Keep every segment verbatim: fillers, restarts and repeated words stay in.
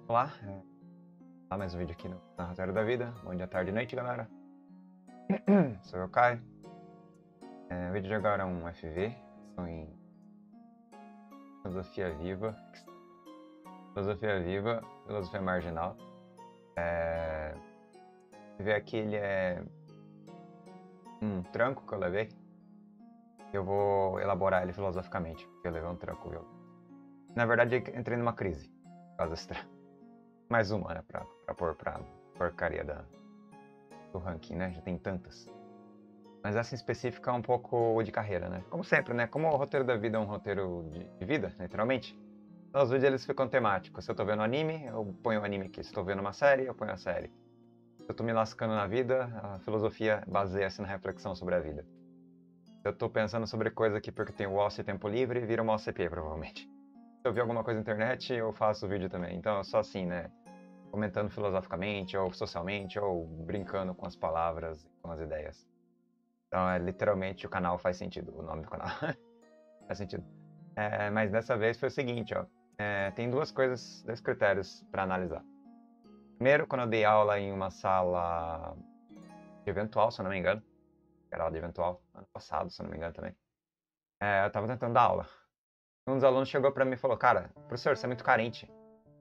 Olá, é, tá mais um vídeo aqui no Narratório da Vida. Bom dia, tarde e noite, galera. Sou eu, Caio. É, o vídeo de agora é um F V, são em Filosofia Viva, Filosofia Viva, Filosofia Marginal. É, o F V aqui ele é um tranco que eu levei. Eu vou elaborar ele filosoficamente, porque eu levei um tranco, viu? Na verdade, eu entrei numa crise, por causa desse tranco. Mais uma, né, pra, pra pôr pra porcaria da, do ranking, né? Já tem tantas. Mas essa em específica é um pouco de carreira, né? Como sempre, né? Como o roteiro da vida é um roteiro de, de vida, literalmente. Então os vídeos eles ficam temáticos. Se eu tô vendo anime, eu ponho o anime aqui. Se eu tô vendo uma série, eu ponho a série. Se eu tô me lascando na vida, a filosofia baseia-se na reflexão sobre a vida. Se eu tô pensando sobre coisa aqui porque tenho o O C e tempo livre, vira uma O C P, provavelmente. Se eu ver alguma coisa na internet, eu faço vídeo também. Então é só assim, né? Comentando filosoficamente, ou socialmente, ou brincando com as palavras, com as ideias. Então, é, literalmente, o canal faz sentido, o nome do canal faz sentido. É, mas dessa vez foi o seguinte, ó, é, tem duas coisas, dois critérios para analisar. Primeiro, quando eu dei aula em uma sala de eventual, se eu não me engano, era aula de eventual, ano passado, se eu não me engano também, é, eu estava tentando dar aula. Um dos alunos chegou para mim e falou, cara, professor, você é muito carente.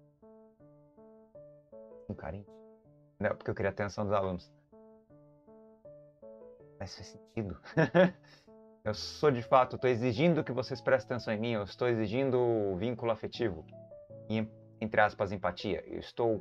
Muito carente? Não, porque eu queria a atenção dos alunos. Mas faz sentido. Eu sou de fato, estou exigindo que vocês prestem atenção em mim, eu estou exigindo o vínculo afetivo, e, entre aspas, empatia. Eu estou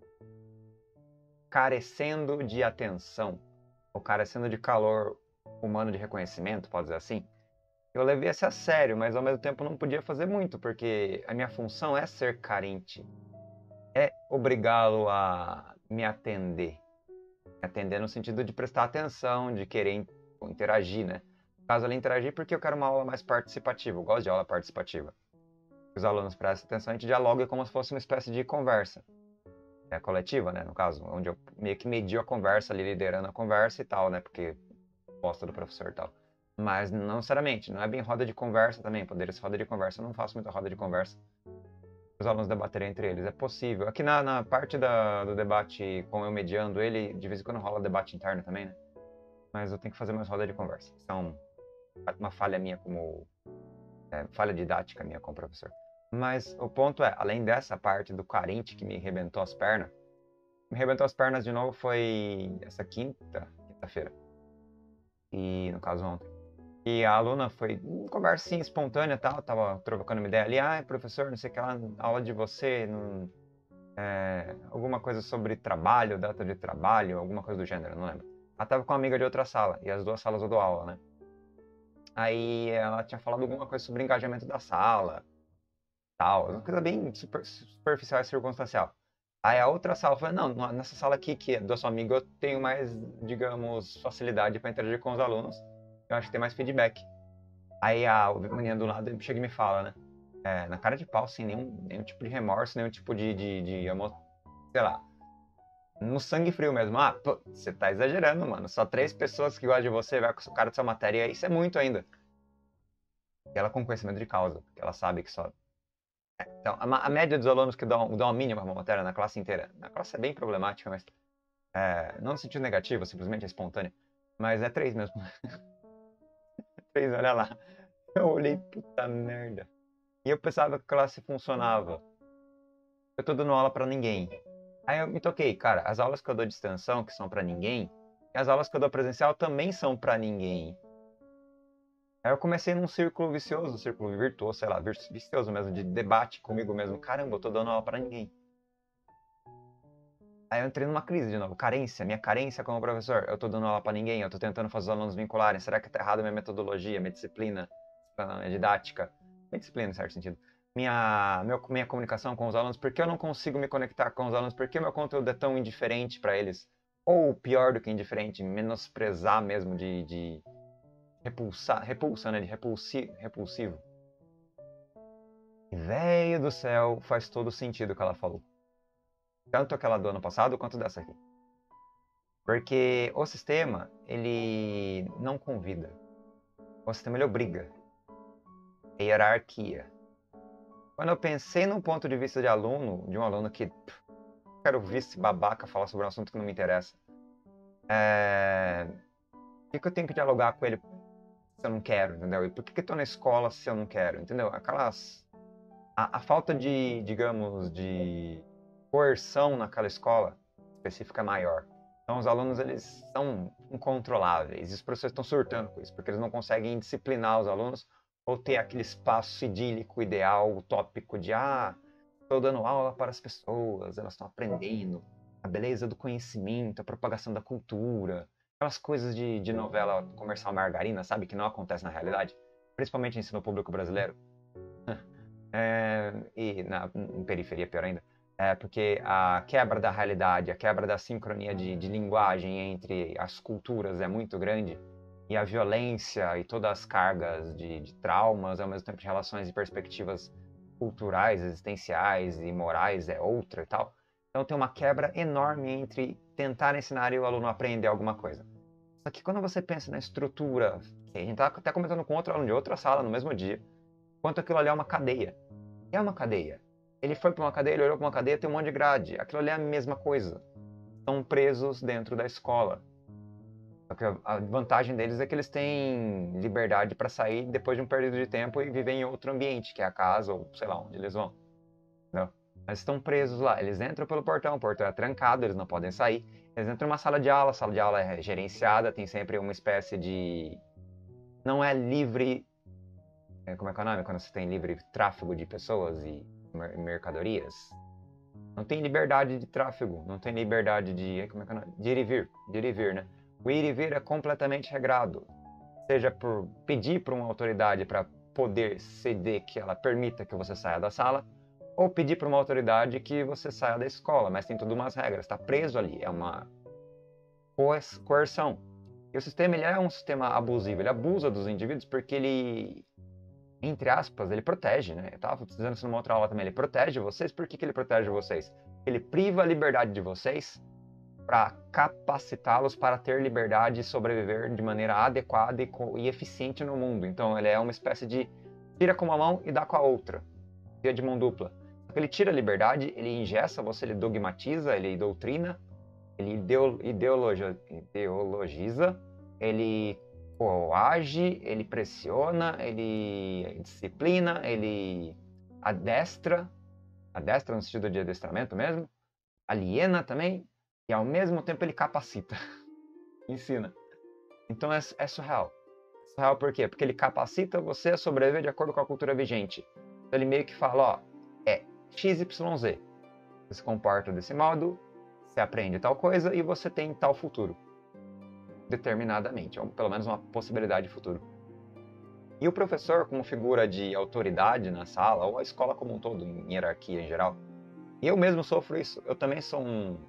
carecendo de atenção, ou carecendo de calor humano de reconhecimento, pode dizer assim. Eu levei isso a sério, mas ao mesmo tempo não podia fazer muito, porque a minha função é ser carente, é obrigá-lo a me atender. Me atender no sentido de prestar atenção, de querer interagir, né? No caso ali, interagir porque eu quero uma aula mais participativa, eu gosto de aula participativa. Os alunos prestam atenção, a gente dialoga como se fosse uma espécie de conversa. É coletiva, né, no caso, onde eu meio que medio a conversa ali, liderando a conversa e tal, né, porque gosto do professor e tal. Mas não necessariamente, não é bem roda de conversa também, poderia ser roda de conversa, eu não faço muita roda de conversa. Os alunos debaterem entre eles, é possível. Aqui na, na parte da, do debate, com eu mediando ele, de vez em quando rola debate interno também, né? Mas eu tenho que fazer mais roda de conversa. Isso é um, uma falha minha como... É, falha didática minha como professor. Mas o ponto é, além dessa parte do carente que me arrebentou as pernas, me arrebentou as pernas de novo foi essa quinta, quinta-feira. E no caso ontem. E a aluna foi uma conversa assim, espontânea e tal, tava trocando uma ideia ali, ah, professor, não sei o que lá, aula de você, não, é, alguma coisa sobre trabalho, data de trabalho, alguma coisa do gênero, não lembro. Ela tava com uma amiga de outra sala, e as duas salas eu dou aula, né? Aí ela tinha falado alguma coisa sobre o engajamento da sala, tal, uma coisa bem super, superficial e circunstancial. Aí a outra sala falou, não, nessa sala aqui, que é da sua amiga, eu tenho mais, digamos, facilidade para interagir com os alunos, eu acho que tem mais feedback. Aí a menina do lado chega e me fala, né, é, na cara de pau, sem nenhum, nenhum tipo de remorso, nenhum tipo de, de, de emo... sei lá, no sangue frio mesmo. Ah, pô, você tá exagerando, mano, só três pessoas que gostam de você, vai com o cara da sua matéria, isso é muito ainda. E ela com conhecimento de causa, porque ela sabe que só... Então, a, a média dos alunos que dão, dão a mínima para uma matéria na classe inteira, na classe é bem problemática, mas é, não no sentido negativo, simplesmente é espontâneo, mas é três mesmo. Três, olha lá. Eu olhei, puta merda. E eu pensava que a classe funcionava. Eu tô dando aula para ninguém. Aí eu me toquei, cara, as aulas que eu dou de extensão, que são para ninguém, e as aulas que eu dou presencial também são para ninguém. Aí eu comecei num círculo vicioso, um círculo virtuoso, sei lá, vicioso mesmo, de debate comigo mesmo. Caramba, eu tô dando aula para ninguém. Aí eu entrei numa crise de novo, carência, minha carência como professor. Eu tô dando aula para ninguém, eu tô tentando fazer os alunos vincularem. Será que tá errado minha metodologia, minha disciplina, minha didática? Minha disciplina, em certo sentido. Minha, meu, minha comunicação com os alunos, por que eu não consigo me conectar com os alunos? Por que meu conteúdo é tão indiferente para eles? Ou pior do que indiferente, menosprezar mesmo, de, de repulsar, repulsa, né? De repulsi, repulsivo. E, velho do céu, faz todo sentido o que ela falou. Tanto aquela do ano passado, quanto dessa aqui. Porque o sistema, ele não convida. O sistema, ele obriga. É hierarquia. quando eu pensei no ponto de vista de aluno, de um aluno que pff, quero ver esse babaca falar sobre um assunto que não me interessa, é... por que, que eu tenho que dialogar com ele se eu não quero, entendeu? E por que, que eu tô na escola se eu não quero, entendeu? Aquelas... A, a falta de, digamos, de coerção naquela escola específica é maior. Então, os alunos, eles são incontroláveis. E os professores estão surtando com isso, porque eles não conseguem disciplinar os alunos ou ter aquele espaço idílico, ideal, utópico de, ah, estou dando aula para as pessoas, elas estão aprendendo a beleza do conhecimento, a propagação da cultura, aquelas coisas de, de novela comercial margarina, sabe, que não acontece na realidade, principalmente no ensino público brasileiro. É, e na em periferia pior ainda, é porque a quebra da realidade, a quebra da sincronia de, de linguagem entre as culturas é muito grande, e a violência e todas as cargas de, de traumas, ao mesmo tempo de relações e perspectivas culturais, existenciais e morais é outra e tal. Então tem uma quebra enorme entre tentar ensinar e o aluno aprender alguma coisa. Só que quando você pensa na estrutura, a gente está até comentando com outro aluno de outra sala no mesmo dia, quanto aquilo ali é uma cadeia. E é uma cadeia. Ele foi para uma cadeia, ele olhou para uma cadeia, tem um monte de grade. Aquilo ali é a mesma coisa. Estão presos dentro da escola. Só que a vantagem deles é que eles têm liberdade para sair depois de um período de tempo e viver em outro ambiente, que é a casa ou sei lá onde eles vão. Entendeu? Mas estão presos lá. Eles entram pelo portão, o portão é trancado, eles não podem sair. Eles entram numa sala de aula, a sala de aula é gerenciada, tem sempre uma espécie de... Não é livre... Como é que é o nome? Quando você tem livre tráfego de pessoas e mercadorias. Não tem liberdade de tráfego, não tem liberdade de... Como é que é o nome? De ir e vir. De ir e vir, né? O ir e vir é completamente regrado. Seja por pedir para uma autoridade para poder ceder que ela permita que você saia da sala, ou pedir para uma autoridade que você saia da escola, mas tem tudo umas regras, está preso ali, é uma coerção. E o sistema ele é um sistema abusivo, ele abusa dos indivíduos porque ele, entre aspas, ele protege, né? Eu estava dizendo isso numa outra aula também, ele protege vocês. Por que, que ele protege vocês? Ele priva a liberdade de vocês para capacitá-los para ter liberdade e sobreviver de maneira adequada e, e eficiente no mundo. Então ele é uma espécie de tira com uma mão e dá com a outra, via de mão dupla. Ele tira a liberdade, ele engessa você, ele dogmatiza, ele doutrina, ele ideologia, ideologiza, ele coage, ele pressiona, ele disciplina, ele adestra, adestra no sentido de adestramento mesmo, aliena também, e ao mesmo tempo ele capacita, ensina. Então é, é surreal. É surreal por quê? Porque ele capacita você a sobreviver de acordo com a cultura vigente. Então ele meio que fala, ó, é X Y Z. Você se comporta desse modo, você aprende tal coisa e você tem tal futuro. Determinadamente, ou pelo menos uma possibilidade de futuro. E o professor, como figura de autoridade na sala, ou a escola como um todo, em hierarquia em geral, e eu mesmo sofro isso, eu também sou um,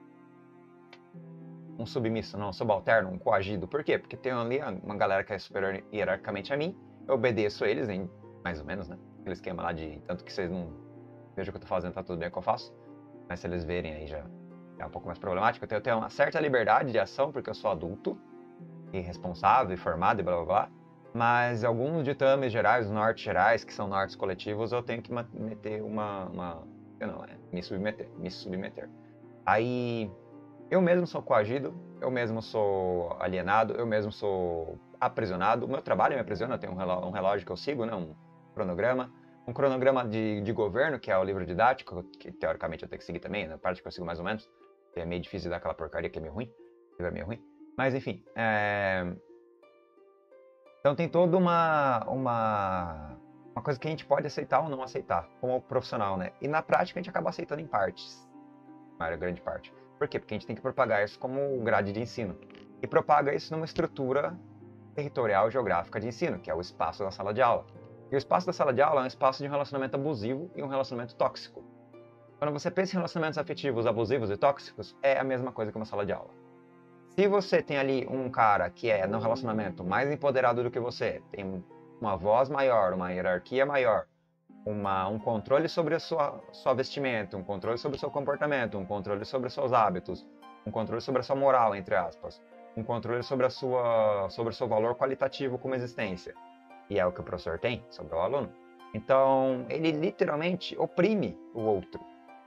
um submisso, não, um subalterno, um coagido. Por quê? Porque tem ali uma galera que é superior hierarquicamente a mim, eu obedeço eles, em, mais ou menos, né? Aquele esquema lá de, tanto que vocês não vejam o que eu tô fazendo, tá tudo bem o que eu faço, mas se eles verem aí já é um pouco mais problemático. Eu tenho uma certa liberdade de ação, porque eu sou adulto, e responsável, e formado, e blá blá blá, mas alguns ditames gerais, nortes gerais, que são nortes coletivos, eu tenho que meter uma... uma não, é, me submeter, me submeter. Aí, eu mesmo sou coagido, eu mesmo sou alienado, eu mesmo sou aprisionado. O meu trabalho me aprisiona, eu tenho um relógio que eu sigo, né, um cronograma, um cronograma de, de governo, que é o livro didático, que teoricamente eu tenho que seguir também, na parte que eu sigo mais ou menos, que é meio difícil dar aquela porcaria que é meio ruim, que é meio ruim. Mas enfim, é... então tem toda uma, uma, uma coisa que a gente pode aceitar ou não aceitar, como profissional, né? E na prática a gente acaba aceitando em partes, uma grande parte. Por quê? Porque a gente tem que propagar isso como grade de ensino. E propaga isso numa estrutura territorial geográfica de ensino, que é o espaço da sala de aula. E o espaço da sala de aula é um espaço de um relacionamento abusivo e um relacionamento tóxico. Quando você pensa em relacionamentos afetivos abusivos e tóxicos, é a mesma coisa que uma sala de aula. Se você tem ali um cara que é, no relacionamento, mais empoderado do que você, tem uma voz maior, uma hierarquia maior, uma, um controle sobre a sua, sua vestimenta, um controle sobre o seu comportamento, um controle sobre os seus hábitos, um controle sobre a sua moral, entre aspas, um controle sobre, a sua, sobre o seu valor qualitativo como existência, e é o que o professor tem sobre o aluno, Então, ele literalmente oprime o outro.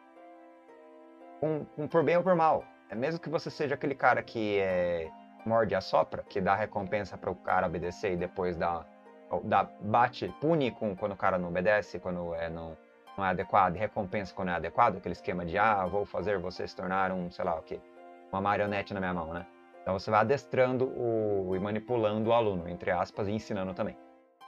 Com, com, por bem ou por mal. É mesmo que você seja aquele cara que é, morde e assopra, que dá recompensa para o cara obedecer e depois dá, dá bate, pune com, quando o cara não obedece, quando é, não, não é adequado, e recompensa quando é adequado, aquele esquema de, ah, vou fazer você se tornar um, sei lá o quê, uma marionete na minha mão, né? Então você vai adestrando o, e manipulando o aluno, entre aspas, e ensinando também.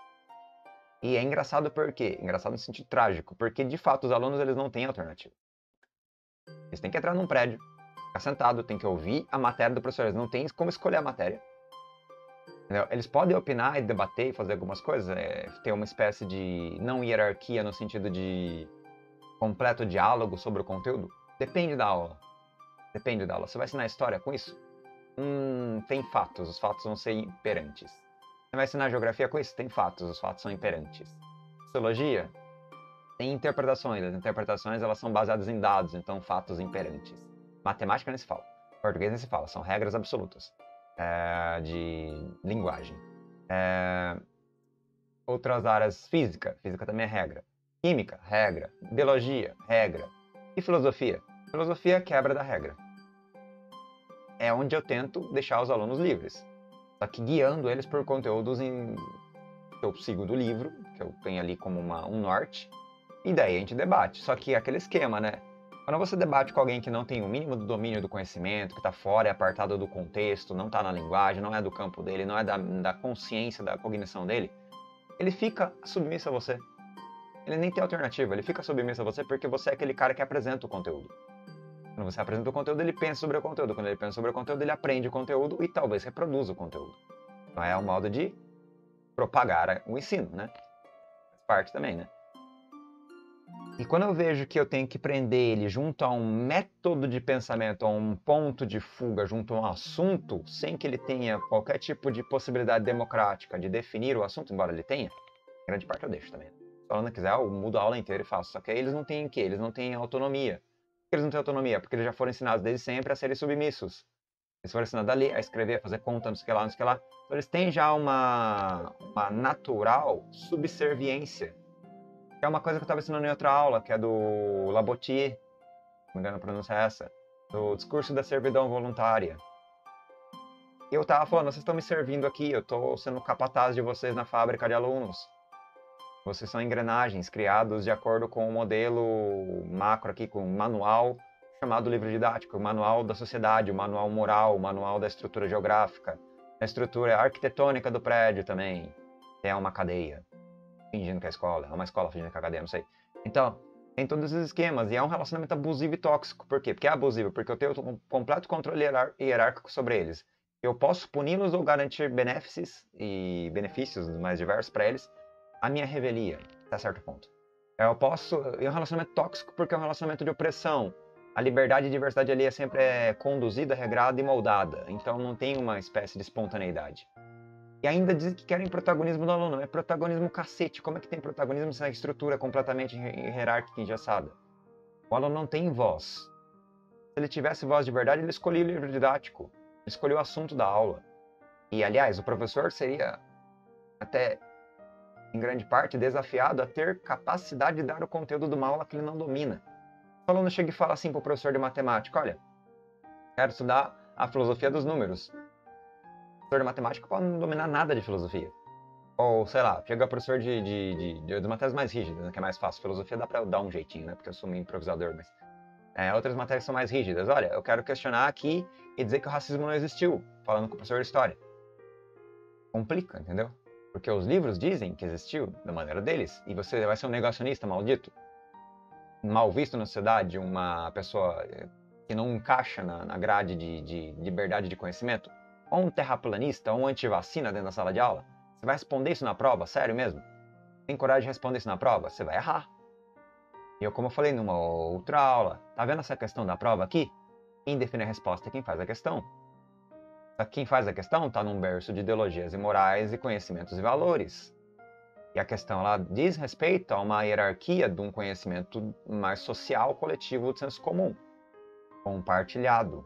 E é engraçado por quê? Engraçado no sentido trágico, porque de fato os alunos eles não têm alternativa. Eles têm que entrar num prédio, ficar sentado, tem que ouvir a matéria do professor. Eles não têm como escolher a matéria. Entendeu? Eles podem opinar e debater e fazer algumas coisas, é, ter uma espécie de não hierarquia no sentido de completo diálogo sobre o conteúdo. Depende da aula. Depende da aula. Você vai ensinar história com isso? Hum, tem fatos, os fatos vão ser imperantes. Você vai ensinar geografia com isso? Tem fatos, os fatos são imperantes. Sociologia? Tem interpretações, as interpretações elas são baseadas em dados, então fatos imperantes. Matemática nem se fala, português nem se fala, são regras absolutas é, de linguagem. É, outras áreas, física, física também é regra. Química, regra. Biologia, regra. E filosofia? Filosofia é quebra da regra. É onde eu tento deixar os alunos livres, só que guiando eles por conteúdos em... que eu sigo do livro, que eu tenho ali como uma, um norte, e daí a gente debate. Só que aquele esquema, né? Quando você debate com alguém que não tem o mínimo do domínio do conhecimento, que está fora, é apartado do contexto, não está na linguagem, não é do campo dele, não é da, da consciência, da cognição dele, ele fica submisso a você. Ele nem tem alternativa, ele fica submisso a você porque você é aquele cara que apresenta o conteúdo. Quando você apresenta o conteúdo, ele pensa sobre o conteúdo. Quando ele pensa sobre o conteúdo, ele aprende o conteúdo e talvez reproduza o conteúdo. Então é um modo de propagar o ensino, né? Faz parte também, né? E quando eu vejo que eu tenho que prender ele junto a um método de pensamento, a um ponto de fuga, junto a um assunto, sem que ele tenha qualquer tipo de possibilidade democrática de definir o assunto, embora ele tenha, grande parte eu deixo também. Se o aluno quiser, eu mudo a aula inteira e faço. Só que aí eles não têm o quê? Eles não têm autonomia. Por que eles não têm autonomia? Porque eles já foram ensinados desde sempre a serem submissos. Eles foram ensinados a ler, a escrever, a fazer conta, não sei o que lá, não sei o que lá. Então eles têm já uma, uma natural subserviência. Que é uma coisa que eu estava ensinando em outra aula, que é do Labotier, se não me engano a pronúncia é essa, do discurso da servidão voluntária. E eu estava falando, vocês estão me servindo aqui, eu estou sendo capataz de vocês na fábrica de alunos. Vocês são engrenagens criados de acordo com o um modelo macro aqui, com um manual chamado livro didático, o manual da sociedade, o manual moral, o manual da estrutura geográfica, a estrutura arquitetônica do prédio também. É uma cadeia. Fingindo que é escola, é uma escola fingindo que é cadeia, não sei. Então, tem todos esses esquemas, e é um relacionamento abusivo e tóxico. Por quê? Porque é abusivo, porque eu tenho um completo controle hierárquico sobre eles. Eu posso puni-los ou garantir benefícios e benefícios mais diversos para eles, a minha revelia, até certo ponto. Eu posso... É um relacionamento tóxico porque é um relacionamento de opressão. A liberdade e diversidade ali é sempre é conduzida, regrada e moldada. Então não tem uma espécie de espontaneidade. E ainda dizem que querem protagonismo do aluno. É protagonismo cacete. Como é que tem protagonismo se a estrutura é completamente hierárquica e engessada? O aluno não tem voz. Se ele tivesse voz de verdade, ele escolhia o livro didático. Ele escolheu o assunto da aula. E, aliás, o professor seria, até em grande parte, desafiado a ter capacidade de dar o conteúdo de uma aula que ele não domina. O aluno chega e fala assim para o professor de matemática, olha, quero estudar a filosofia dos números. O professor de matemática pode não dominar nada de filosofia. Ou, sei lá, chega o professor de, de, de, de, de matérias mais rígidas, né, que é mais fácil. Filosofia dá pra eu dar um jeitinho, né? Porque eu sou meio improvisador, mas... É, outras matérias são mais rígidas. Olha, eu quero questionar aqui e dizer que o racismo não existiu, falando com o professor de história. Complica, entendeu? Porque os livros dizem que existiu, da maneira deles, e você vai ser um negacionista maldito, mal visto na sociedade, uma pessoa que não encaixa na, na grade de, de liberdade de conhecimento, ou um terraplanista, ou um antivacina dentro da sala de aula. Você vai responder isso na prova? Sério mesmo? Tem coragem de responder isso na prova? Você vai errar. E eu, como eu falei numa outra aula, tá vendo essa questão da prova aqui? Quem define a resposta é quem faz a questão. Só que quem faz a questão está num berço de ideologias e morais e conhecimentos e valores. E a questão ela diz respeito a uma hierarquia de um conhecimento mais social, coletivo, de senso comum, compartilhado.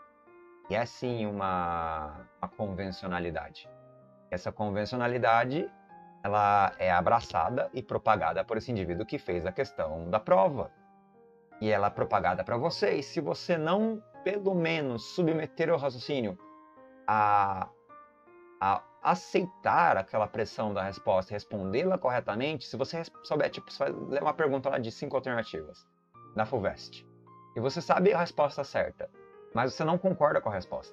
E é sim uma, uma convencionalidade. Essa convencionalidade, ela é abraçada e propagada por esse indivíduo que fez a questão da prova. E ela é propagada para você, e se você não, pelo menos, submeter o raciocínio a, a aceitar aquela pressão da resposta e respondê-la corretamente, se você souber, tipo, você vai ler uma pergunta lá de cinco alternativas, da FUVEST, e você sabe a resposta certa, mas você não concorda com a resposta.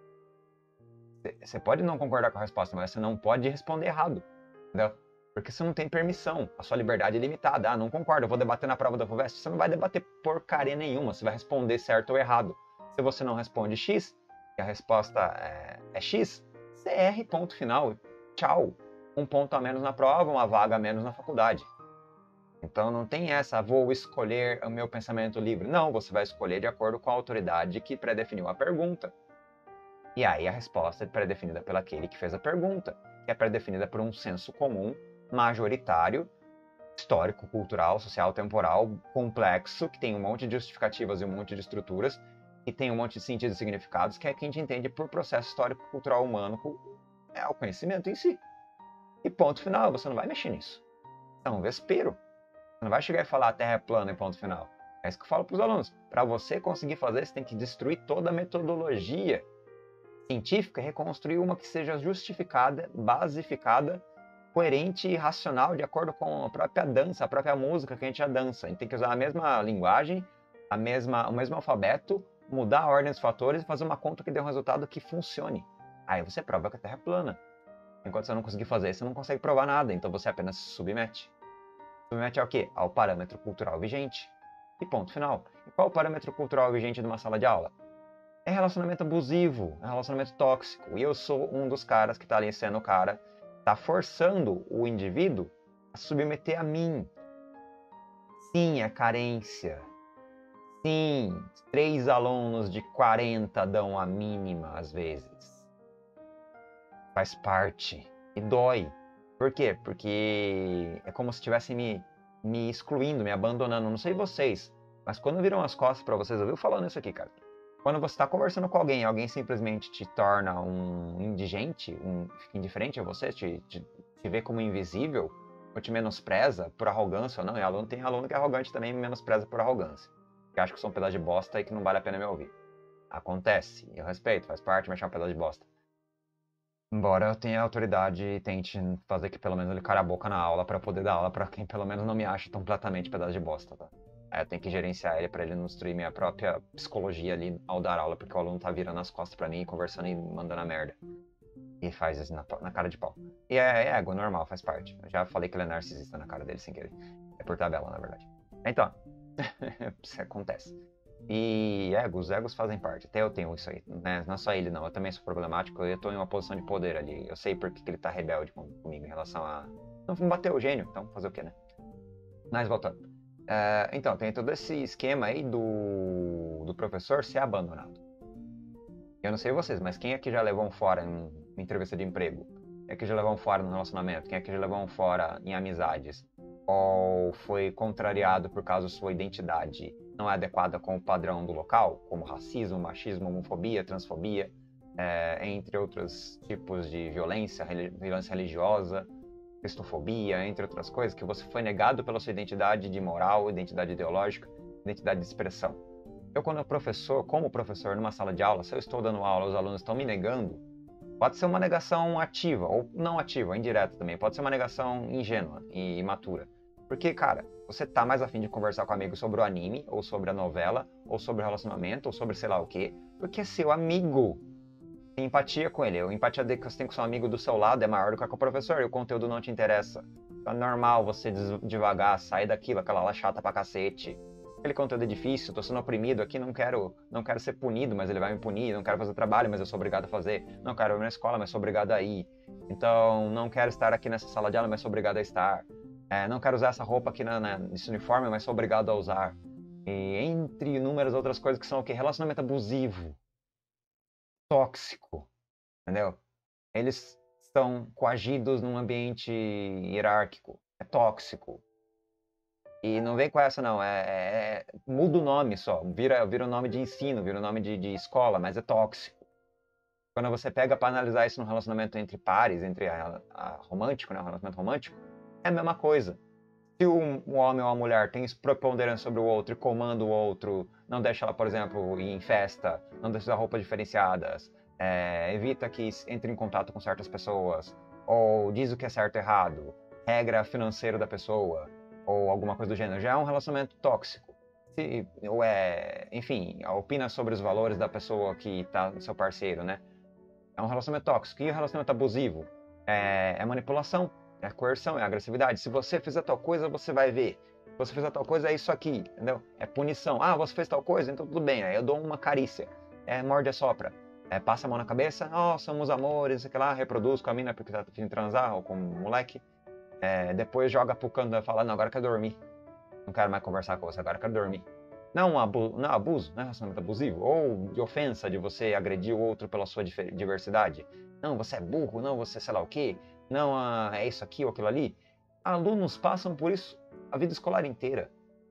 Você pode não concordar com a resposta, mas você não pode responder errado, entendeu? Porque você não tem permissão, a sua liberdade é limitada. Ah, não concordo, eu vou debater na prova da FUVEST. Você não vai debater porcaria nenhuma, você vai responder certo ou errado. Se você não responde X, e a resposta é, é X, você erra, ponto final. Tchau. Um ponto a menos na prova, uma vaga a menos na faculdade. Então não tem essa, vou escolher o meu pensamento livre. Não, você vai escolher de acordo com a autoridade que pré-definiu a pergunta. E aí a resposta é pré-definida pelo aquele que fez a pergunta, que é pré-definida por um senso comum, majoritário, histórico, cultural, social, temporal, complexo, que tem um monte de justificativas e um monte de estruturas, e tem um monte de sentidos e significados, que é quem a gente entende por processo histórico, cultural, humano, é o conhecimento em si. E ponto final, você não vai mexer nisso. É um vespeiro. Você não vai chegar e falar a Terra é plana e ponto final. É isso que eu falo para os alunos. Para você conseguir fazer, você tem que destruir toda a metodologia científica e reconstruir uma que seja justificada, basificada, coerente e racional, de acordo com a própria dança, a própria música que a gente já dança. A gente tem que usar a mesma linguagem, a mesma, o mesmo alfabeto, mudar a ordem dos fatores e fazer uma conta que dê um resultado que funcione. Aí você prova que a Terra é plana. Enquanto você não conseguir fazer isso, você não consegue provar nada, então você apenas se submete. Submete ao quê? Ao parâmetro cultural vigente. E ponto final. E qual é o parâmetro cultural vigente de uma sala de aula? É relacionamento abusivo, é relacionamento tóxico. E eu sou um dos caras que está ali sendo o cara, está forçando o indivíduo a submeter a mim. Sim, é carência. Sim, três alunos de quarenta dão a mínima às vezes. Faz parte. E dói. Por quê? Porque é como se estivessem me, me excluindo, me abandonando. Não sei vocês, mas quando viram as costas para vocês, eu vi falando isso aqui, cara. Quando você está conversando com alguém, alguém simplesmente te torna um indigente, um, fica indiferente a você, te, te, te vê como invisível, ou te menospreza por arrogância ou não. E aluno, tem aluno que é arrogante também e me menospreza por arrogância. Que acha que sou um pedaço de bosta e que não vale a pena me ouvir. Acontece, eu respeito, faz parte, mas é um pedaço de bosta. Embora eu tenha autoridade e tente fazer que pelo menos ele cale a boca na aula para poder dar aula para quem pelo menos não me acha completamente pedaço de bosta, tá? Aí eu tenho que gerenciar ele para ele não destruir minha própria psicologia ali ao dar aula, porque o aluno tá virando as costas para mim, conversando e mandando a merda. E faz isso na, na cara de pau. E é, é ego, normal, faz parte. Eu já falei que ele é narcisista na cara dele sem querer. É por tabela, na verdade. Então, isso acontece. E egos, egos fazem parte. Até eu tenho isso aí, né? Não só ele, não. Eu também sou problemático. Eu tô em uma posição de poder ali. Eu sei porque que ele tá rebelde comigo em relação a... Não bateu o gênio, então fazer o quê, né? Mas voltando. Uh, então, tem todo esse esquema aí do, do professor ser abandonado. Eu não sei vocês, mas quem aqui já levou um fora em uma entrevista de emprego? Quem aqui já levou um fora no relacionamento? Quem aqui já levou um fora em amizades? Ou foi contrariado por causa da sua identidade não é adequada com o padrão do local, como racismo, machismo, homofobia, transfobia, é, entre outros tipos de violência, violência religiosa, cristofobia, entre outras coisas, que você foi negado pela sua identidade de moral, identidade ideológica, identidade de expressão. Eu, quando professor, como professor numa sala de aula, se eu estou dando aula, os alunos estão me negando, pode ser uma negação ativa, ou não ativa, indireta também, pode ser uma negação ingênua e imatura. Porque, cara, você tá mais afim de conversar com um amigo sobre o anime, ou sobre a novela, ou sobre o relacionamento, ou sobre sei lá o quê, porque é seu amigo. Tem empatia com ele. A empatia que você tem com seu amigo do seu lado é maior do que a com o professor, e o conteúdo não te interessa. É normal você devagar, sair daquilo, aquela aula chata pra cacete. Aquele conteúdo é difícil, tô sendo oprimido aqui, não quero, não quero ser punido, mas ele vai me punir, não quero fazer trabalho, mas eu sou obrigado a fazer. Não quero ir na escola, mas sou obrigado a ir. Então, não quero estar aqui nessa sala de aula, mas sou obrigado a estar. É, não quero usar essa roupa aqui na, na, nesse uniforme, mas sou obrigado a usar. E entre inúmeras outras coisas que são o quê? Relacionamento abusivo, tóxico, entendeu? Eles estão coagidos num ambiente hierárquico, é tóxico. E não vem com essa não, é, é, é muda o nome só, vira, vira o nome de ensino, vira o nome de, de escola, mas é tóxico. Quando você pega para analisar isso no relacionamento entre pares, entre a, a romântico, né, o relacionamento romântico, é a mesma coisa. Se um, um homem ou uma mulher tem preponderância sobre o outro e comanda o outro, não deixa ela, por exemplo, ir em festa, não deixa usar roupas diferenciadas, é, evita que entre em contato com certas pessoas, ou diz o que é certo e errado, regra financeira da pessoa, ou alguma coisa do gênero, já é um relacionamento tóxico. Se, ou é, enfim, opina sobre os valores da pessoa que está seu parceiro, né? É um relacionamento tóxico. E o relacionamento abusivo? É, é manipulação, é coerção, é agressividade. Se você fizer tal coisa, você vai ver. Se você fizer tal coisa, é isso aqui, entendeu? É punição. Ah, você fez tal coisa, então tudo bem. Aí eu dou uma carícia. É morde e sopra. É, passa a mão na cabeça. Oh, somos amores, sei lá, reproduz com a mina porque tá afim de transar, ou com o moleque. É, depois joga pro canto e fala, não, agora eu quero dormir. Não quero mais conversar com você, agora eu quero dormir. Não, abu não abuso, não é relacionamento abusivo, ou de ofensa, de você agredir o outro pela sua diversidade. Não, você é burro, não, você sei lá o quê, não, ah, é isso aqui ou aquilo ali. Alunos passam por isso a vida escolar inteira.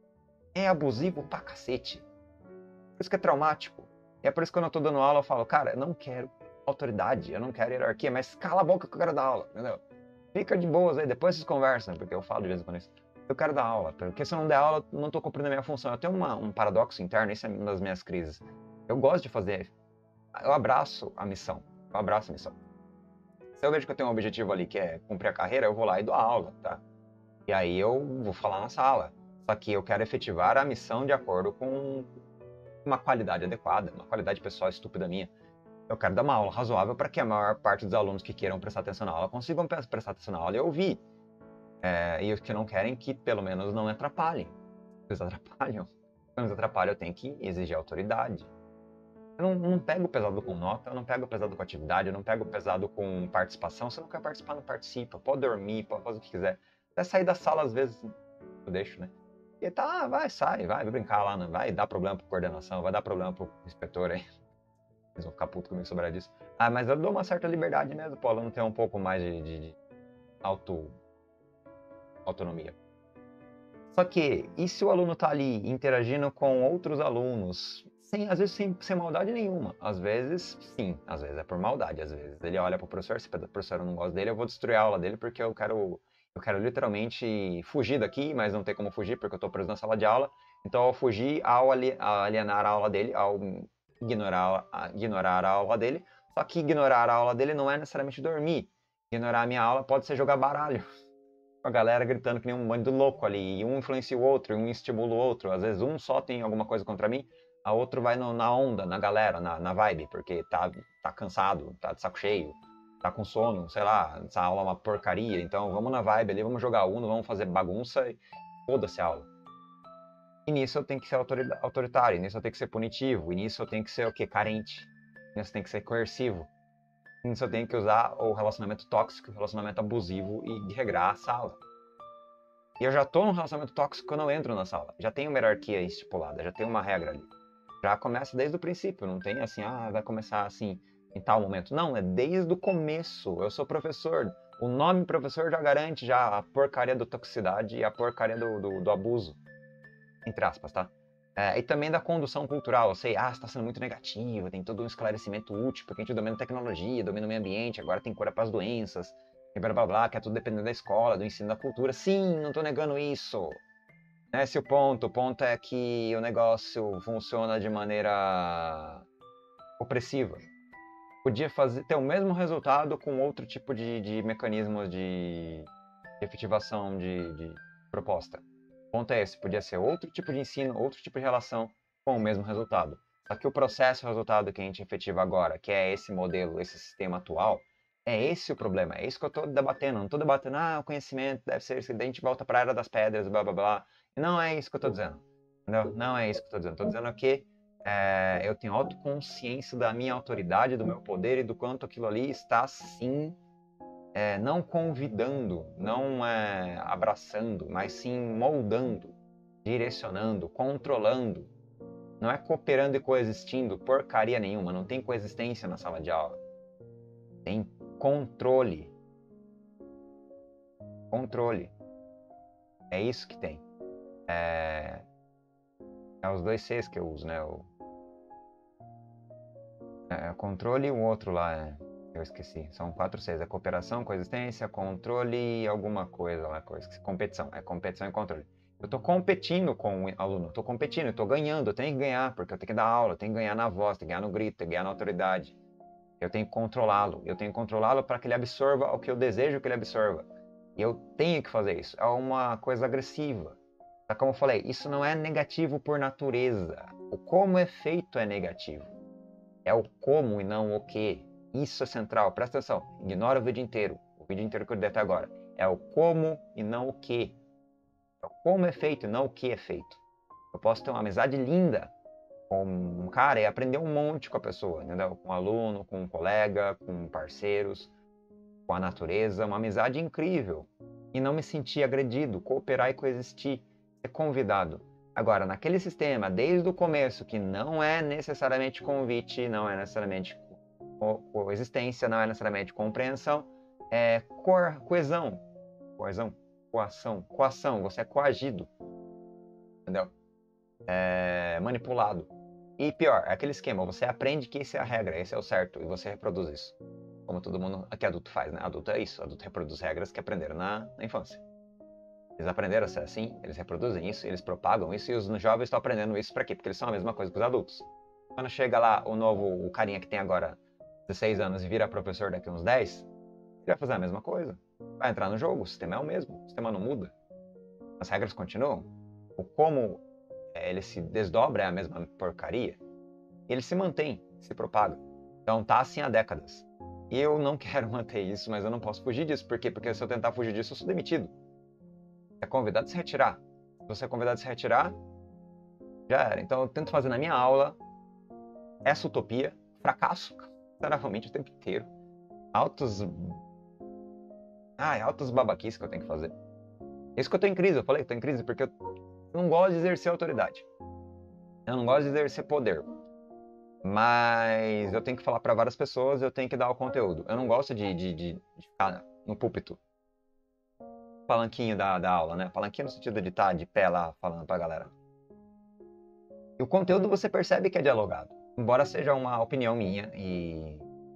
É abusivo pra cacete. Por isso que é traumático. E é por isso que quando eu tô dando aula eu falo, cara, eu não quero autoridade, eu não quero hierarquia, mas cala a boca que eu quero dar aula, entendeu? Fica de boas aí, depois vocês conversam, porque eu falo de vez em quando isso. Eu quero dar aula, porque se eu não der aula, eu não estou cumprindo a minha função. Eu tenho uma, um paradoxo interno, isso é uma das minhas crises. Eu gosto de fazer, eu abraço a missão, eu abraço a missão. Se eu vejo que eu tenho um objetivo ali, que é cumprir a carreira, eu vou lá e dou aula, tá? E aí eu vou falar na sala. Só que eu quero efetivar a missão de acordo com uma qualidade adequada, uma qualidade pessoal estúpida minha. Eu quero dar uma aula razoável para que a maior parte dos alunos que queiram prestar atenção na aula consigam prestar atenção na aula e ouvir. É, e os que não querem, que pelo menos não me atrapalhem. Eles atrapalham. Quando eles atrapalham, eu tenho que exigir autoridade. Eu não, não pego pesado com nota, eu não pego pesado com atividade, eu não pego pesado com participação. Se você não quer participar, não participa. Pode dormir, pode fazer o que quiser. Até sair da sala, às vezes, eu deixo, né? E tá, vai, sai, vai, vai brincar lá, não vai dar problema pra coordenação, vai dar problema pro inspetor aí. Eles vão ficar putos comigo sobre isso. Ah, mas eu dou uma certa liberdade mesmo, pô, o aluno tem um pouco mais de, de, de auto, autonomia. Só que, e se o aluno está ali interagindo com outros alunos, sem, às vezes sem, sem maldade nenhuma? Às vezes, sim, às vezes é por maldade, às vezes. Ele olha para o professor, se o professor não gosta dele, eu vou destruir a aula dele porque eu quero, eu quero literalmente fugir daqui, mas não tem como fugir porque eu estou preso na sala de aula. Então, ao fugir, ao alienar a aula dele, ao ignorar, ignorar a aula dele, só que ignorar a aula dele não é necessariamente dormir. Ignorar a minha aula pode ser jogar baralho. A galera gritando que nem um bando louco ali, e um influencia o outro, um estimula o outro. Às vezes um só tem alguma coisa contra mim, a outro vai no, na onda, na galera, na, na vibe, porque tá, tá cansado, tá de saco cheio, tá com sono, sei lá, essa aula é uma porcaria, então vamos na vibe ali, vamos jogar Uno, vamos fazer bagunça e foda-se a aula. E nisso eu tenho que ser autoritário, nisso eu tenho que ser punitivo, e nisso eu tenho que ser o quê? Carente. Nisso eu tenho que ser coercivo. Nisso eu tenho que usar o relacionamento tóxico, o relacionamento abusivo e regrar a sala. E eu já tô num relacionamento tóxico quando eu entro na sala. Já tem uma hierarquia estipulada, já tem uma regra ali. Já começa desde o princípio, não tem assim, ah, vai começar assim em tal momento. Não, é desde o começo. Eu sou professor. O nome professor já garante já a porcaria da toxicidade e a porcaria do, do, do abuso. Entre aspas, tá? É, e também da condução cultural. Eu sei, ah, você está sendo muito negativo, tem todo um esclarecimento útil, porque a gente domina tecnologia, domina o meio ambiente, agora tem cura para as doenças, e blá blá blá, que é tudo dependendo da escola, do ensino da cultura. Sim, não estou negando isso. Esse é o ponto. O ponto é que o negócio funciona de maneira opressiva. Podia fazer, ter o mesmo resultado com outro tipo de, de mecanismos de, de efetivação de, de proposta. O ponto é esse, podia ser outro tipo de ensino, outro tipo de relação com o mesmo resultado. Só que o processo e o resultado que a gente efetiva agora, que é esse modelo, esse sistema atual, é esse o problema, é isso que eu estou debatendo. Não estou debatendo, ah, o conhecimento deve ser isso, daí a gente volta para a Era das Pedras, blá blá blá. Não é isso que eu estou dizendo. Entendeu? Não é isso que eu estou dizendo. Estou dizendo que é, eu tenho autoconsciência da minha autoridade, do meu poder e do quanto aquilo ali está, sim, É, não convidando, não é, abraçando, mas sim moldando, direcionando, controlando. Não é cooperando e coexistindo porcaria nenhuma, não tem coexistência na sala de aula. Tem controle. Controle. É isso que tem. É, é os dois Cs que eu uso, né? O... É, controle e o outro lá, é, eu esqueci. São quatro Cs. É cooperação, coexistência, controle e alguma coisa lá. Coisa, competição. É competição e controle. Eu tô competindo com o aluno. Eu tô competindo, eu tô ganhando. Eu tenho que ganhar, porque eu tenho que dar aula. Eu tenho que ganhar na voz, tenho que ganhar no grito, tenho que ganhar na autoridade. Eu tenho que controlá-lo. Eu tenho que controlá-lo para que ele absorva o que eu desejo que ele absorva. E eu tenho que fazer isso. É uma coisa agressiva. Tá, como eu falei, isso não é negativo por natureza. O como é feito é negativo. É o como e não o que. Isso é central. Presta atenção. Ignora o vídeo inteiro. O vídeo inteiro que eu dei até agora. É o como e não o que. É o como é feito e não o que é feito. Eu posso ter uma amizade linda com um cara e aprender um monte com a pessoa, entendeu? Com um aluno, com um colega, com parceiros, com a natureza. Uma amizade incrível. E não me sentir agredido, cooperar e coexistir. Ser convidado. Agora, naquele sistema, desde o começo, que não é necessariamente convite, não é necessariamente coexistência, não é necessariamente compreensão, é co coesão, coesão, coação, coação, você é coagido, entendeu? É manipulado. E pior, é aquele esquema, você aprende que isso é a regra, esse é o certo, e você reproduz isso. Como todo mundo aqui adulto faz, né? Adulto é isso, adulto reproduz regras que aprenderam na, na infância. Eles aprenderam a ser assim, eles reproduzem isso, eles propagam isso, e os jovens estão aprendendo isso para quê? Porque eles são a mesma coisa que os adultos. Quando chega lá o novo, o carinha que tem agora dezesseis anos e vira professor daqui uns dez, ele vai fazer a mesma coisa. Vai entrar no jogo, o sistema é o mesmo, o sistema não muda. As regras continuam. O como é, ele se desdobra é a mesma porcaria. E ele se mantém, se propaga. Então tá assim há décadas. E eu não quero manter isso, mas eu não posso fugir disso. Por quê? Porque se eu tentar fugir disso, eu sou demitido. É convidado a se retirar. Se você é convidado a se retirar, já era. Então eu tento fazer na minha aula essa utopia, fracasso, literalmente o tempo inteiro. Altos. Ai, altos babaquices que eu tenho que fazer. Isso que eu tô em crise, eu falei que tô em crise porque eu não gosto de exercer autoridade. Eu não gosto de exercer poder. Mas eu tenho que falar para várias pessoas, eu tenho que dar o conteúdo. Eu não gosto de, de, de, de ficar no púlpito. Palanquinho da, da aula, né? Palanquinho no sentido de estar de pé lá falando pra galera. E o conteúdo você percebe que é dialogado. Embora seja uma opinião minha e,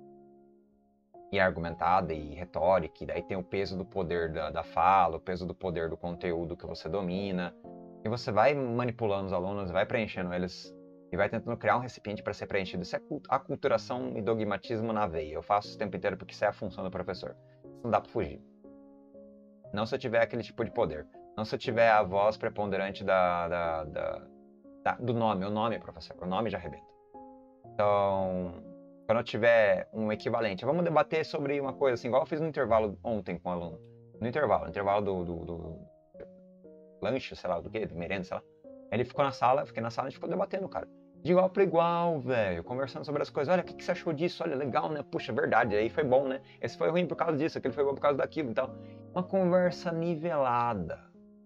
e argumentada e retórica, e daí tem o peso do poder da, da fala, o peso do poder do conteúdo que você domina. E você vai manipulando os alunos, vai preenchendo eles e vai tentando criar um recipiente para ser preenchido. Isso é aculturação e dogmatismo na veia. Eu faço isso o tempo inteiro porque isso é a função do professor. Isso não dá para fugir. Não se eu tiver aquele tipo de poder. Não se eu tiver a voz preponderante da, da, da, da, do nome. O nome, professor. O nome já arrebenta. Então, quando eu tiver um equivalente, vamos debater sobre uma coisa assim, igual eu fiz no intervalo ontem com o aluno. No intervalo, no intervalo do, do, do lanche, sei lá, do quê? Do merenda, sei lá. Ele ficou na sala, eu fiquei na sala e a gente ficou debatendo, cara. De igual para igual, velho. Conversando sobre as coisas. Olha, o que, que você achou disso? Olha, legal, né? Puxa, verdade. Aí foi bom, né? Esse foi ruim por causa disso, aquele foi bom por causa daquilo e tal. Uma conversa nivelada.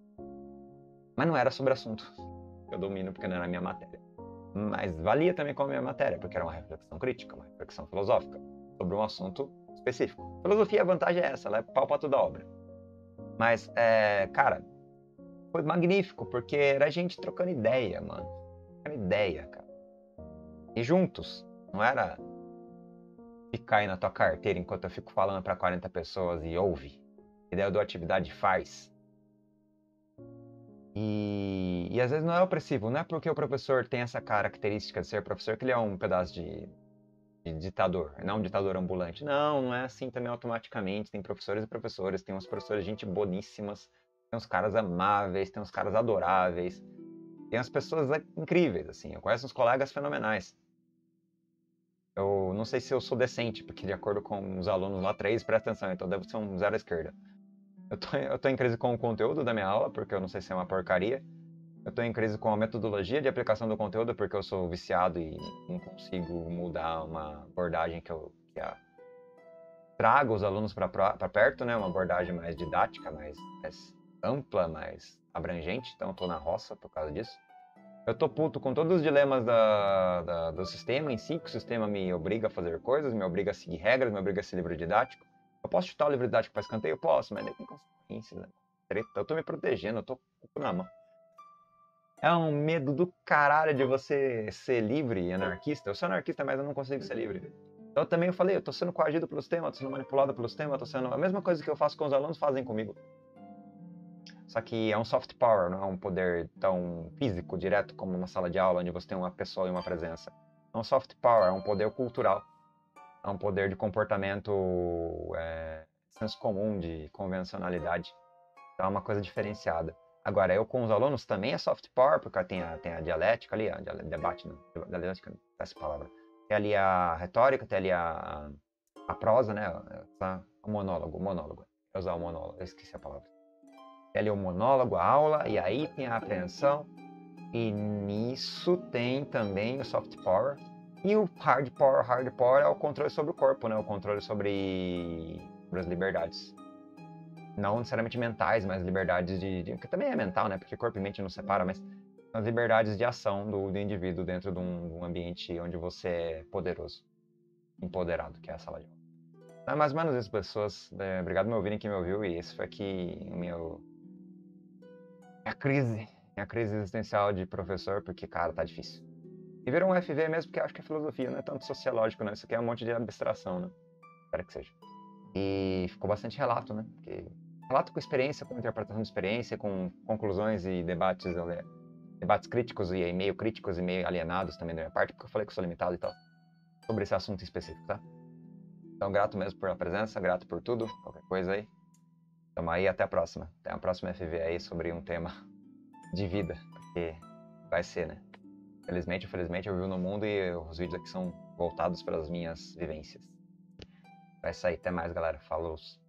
Mas não era sobre assunto que eu domino, porque não era a minha matéria. Mas valia também como a minha matéria, porque era uma reflexão crítica, uma reflexão filosófica sobre um assunto específico. Filosofia, a vantagem é essa, ela é pau pra toda obra. Mas, é, cara, foi magnífico, porque era a gente trocando ideia, mano. Trocando ideia, cara. E juntos. Não era ficar aí na tua carteira enquanto eu fico falando para quarenta pessoas e ouve. E daí eu dou atividade e faz. E, e às vezes não é opressivo. Não é porque o professor tem essa característica de ser professor que ele é um pedaço de, de ditador. Não um ditador ambulante. Não, não é assim também automaticamente. Tem professores e professores. Tem uns professores gente boníssimas. Tem uns caras amáveis. Tem uns caras adoráveis. Tem as pessoas incríveis, assim. Eu conheço uns colegas fenomenais. Eu não sei se eu sou decente, porque de acordo com os alunos lá, três, presta atenção, então devo ser um zero à esquerda. Eu tô, eu tô em crise com o conteúdo da minha aula, porque eu não sei se é uma porcaria. Eu tô em crise com a metodologia de aplicação do conteúdo, porque eu sou viciado e não consigo mudar uma abordagem que eu que a, trago os alunos para perto, né? Uma abordagem mais didática, mais, mais ampla, mais abrangente. Então eu tô na roça por causa disso. Eu tô puto com todos os dilemas da, da, do sistema em si, que o sistema me obriga a fazer coisas, me obriga a seguir regras, me obriga a ser livro didático. Eu posso chutar o livro didático para escanteio? Eu posso, mas daí tem consequências, né? Eu tô me protegendo, eu tô com o cu na mão. É um medo do caralho de você ser livre e anarquista. Eu sou anarquista, mas eu não consigo ser livre. Então também eu falei, eu tô sendo coagido pelos temas, tô sendo manipulado pelos temas, tô sendo... A mesma coisa que eu faço com os alunos, fazem comigo. Só que é um soft power, não é um poder tão físico, direto, como uma sala de aula, onde você tem uma pessoa e uma presença. É um soft power, é um poder cultural. É um poder de comportamento, é, senso comum, de convencionalidade. Então é uma coisa diferenciada. Agora, eu com os alunos também é soft power, porque tem a, tem a dialética ali, a debate, não, dialética, não, essa palavra. Tem ali a retórica, tem ali a, a prosa, né? O monólogo, o monólogo. Eu usar o monólogo, eu esqueci a palavra. Tem ali o monólogo, a aula, e aí tem a apreensão. E nisso tem também o soft power. E o hard power, hard power é o controle sobre o corpo, né? O controle sobre, sobre as liberdades. Não necessariamente mentais, mas liberdades de, de... que também é mental, né? Porque corpo e mente não separa, mas as liberdades de ação do, do indivíduo dentro de um, de um ambiente onde você é poderoso, empoderado, que é a sala de aula. Então é mais ou menos isso, pessoas. É, obrigado por me ouvirem, quem me ouviu, e esse foi aqui o meu... a crise, a crise existencial de professor, porque, cara, tá difícil. E virou um F V mesmo, porque eu acho que a filosofia não é tanto sociológico, né? Isso aqui é um monte de abstração, né? Espero que seja. E ficou bastante relato, né? Porque relato com experiência, com interpretação de experiência, com conclusões e debates, debates críticos e meio críticos e meio alienados também da minha parte, porque eu falei que eu sou limitado e tal, sobre esse assunto específico, tá? Então, grato mesmo por a presença, grato por tudo, qualquer coisa aí. Tamo aí, até a próxima. Até a próxima F V aí sobre um tema de vida, porque vai ser, né? Felizmente, infelizmente, eu vivo no mundo e os vídeos aqui são voltados para as minhas vivências. Vai sair, até mais, galera. Falou!